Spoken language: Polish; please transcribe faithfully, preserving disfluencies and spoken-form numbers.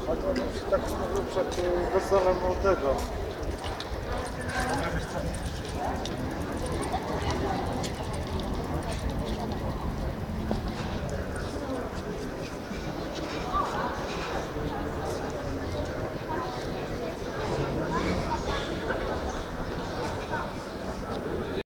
A to tak mówił przed y, weselem młodego.